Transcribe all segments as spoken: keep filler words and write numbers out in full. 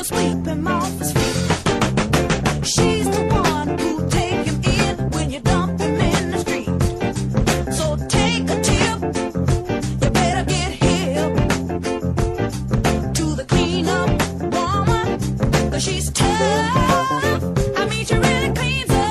she'll sweep him off his feet. She's the one who'll take him in when you dump him in the street. So take a tip, you better get hip to the cleanup woman, 'cause she's tough. I mean, she really cleans up.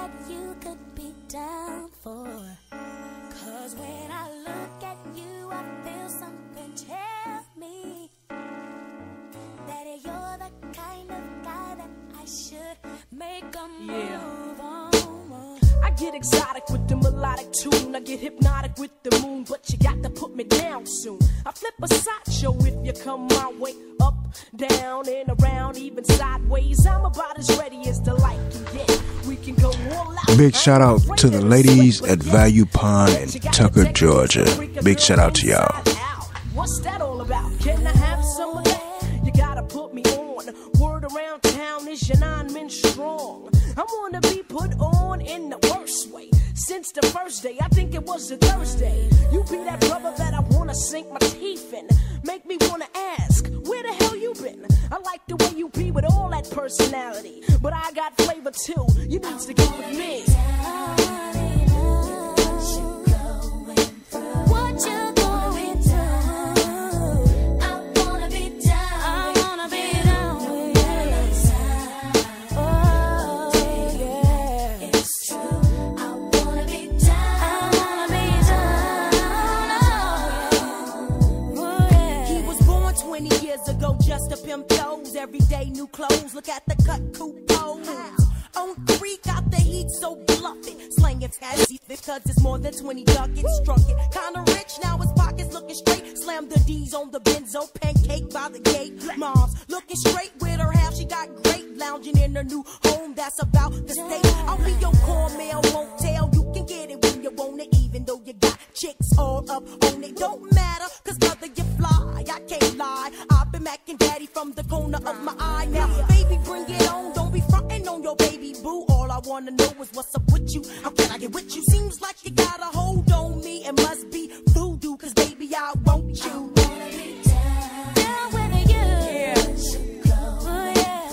that you could be down for. Cause when I look at you, I feel something tell me that you're the kind of guy that I should make a Yeah. move on. I get exotic with the melodic tune. I get hypnotic with the moon, but you got to put me down soon. I flip a sideshow if you come my way. Up, down, and around, even sideways. I'm about as ready as the light can get. We can go all out. Big shout out to the ladies at Value Pond in Tucker, Georgia. Big shout out to y'all. What's that all about? Can I have some of that? You gotta put me on. Word around town is your nine men strong. I wanna be put on in the worst way. Since the first day, I think it was a Thursday. You be that brother that I wanna sink my teeth in. Make me wanna ask, where the hell you been? I like the way you be with all that personality, but I got flavor too. You need to get with me. What you going through? I wanna be down. I wanna be down with you. Oh yeah, it's true. I wanna be down. I wanna be down. Oh yeah. He was born twenty years ago, just to pimp toes. Every day new clothes, look at the cut coupons. On three, got the heat, so bluff it. Slanging fancy because it's more than twenty ducats. Struck it, kinda rich, now his pockets looking straight. Slam the D's on the benzo, pancake by the gate. Mom's looking straight with her half, she got great. Lounging in her new home, that's about the state. I'll be your cornmeal, won't tell. You can get it when you want it, even though you got chicks all up on it. Don't matter, cause brother, you fly, I can't lie. I've been macking daddy from the corner of my eye. Now, baby, bring it on, don't be frontin' on your baby boo. All I wanna know is what's up with you. How can I get with you? Seems like you got a hold on me. It must be voodoo, cause baby, I want you. Down with you. Yeah. Oh yeah.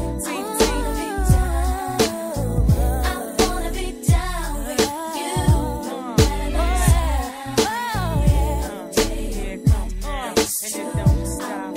I wanna be down with you. Oh yeah. Here it comes now, and it don't stop.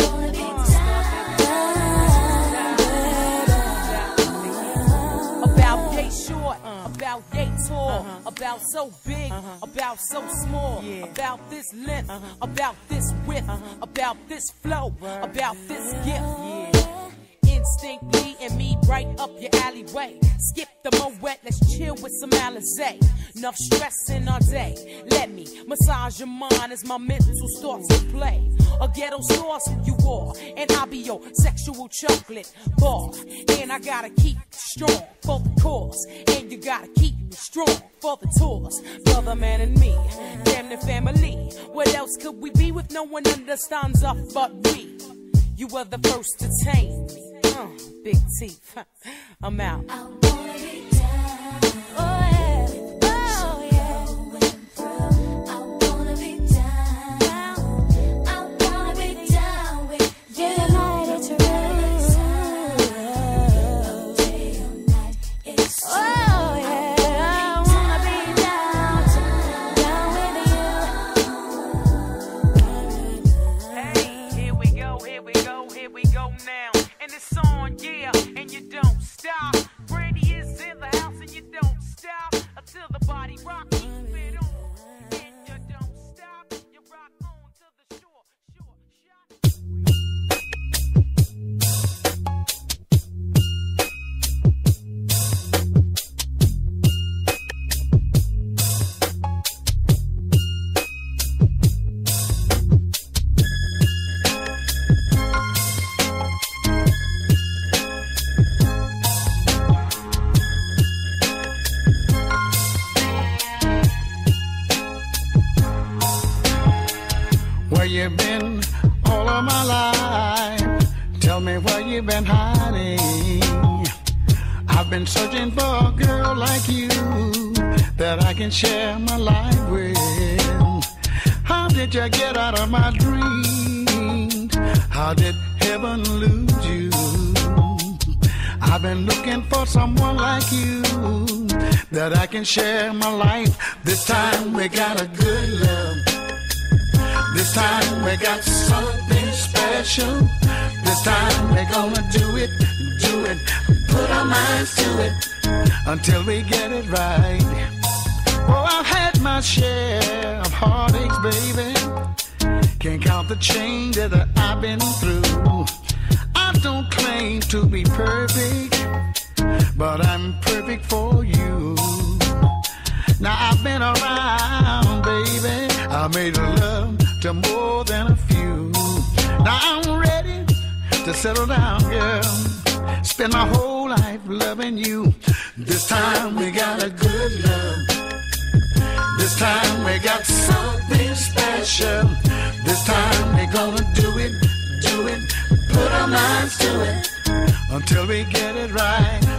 About yay short, about yay tall, about so big, about so small, about this length, about this width, about this flow, about this gift. Instinctly and me right up your alleyway. Skip the moet, let's chill with some Alizé. Enough stressing all day. Let me massage your mind as my mental starts to play. A ghetto sauce you are, and I'll be your sexual chocolate bar. And I gotta keep strong for the cause, and you gotta keep me strong for the tours. Brother, man, and me, damn the family. What else could we be with no one understands us but we? You were the first to tame me. Uh, big teeth. I'm out. I wanna be down. Oh yeah. Oh yeah. I wanna be down. I wanna be down with you. Day or night, it's real. Day or night, it's true. Oh yeah. I wanna be down, down with you. Hey, here we go, here we go, here we go now. And it's on, yeah, and you don't stop. Brandy is in the house and you don't stop until the body rock keep it on. And you don't stop, you rock on to the shore, shore, Where you been all of my life? Tell me where you been hiding. I've been searching for a girl like you that I can share my life with. How did you get out of my dreams? How did heaven lose you? I've been looking for someone like you that I can share my life. This time we got a good love. This time we got something special. This time we're gonna do it, do it, put our minds to it. until we get it right. Oh, I've had my share of heartaches, baby. Can't count the change that I've been through. I don't claim to be perfect, but I'm perfect for you. Now I've been around, baby. I made love to more than a few. Now I'm ready to settle down, girl. Spend my whole life loving you. This time we got a good love. This time we got something special. This time we're gonna do it, do it, put our minds to it until we get it right.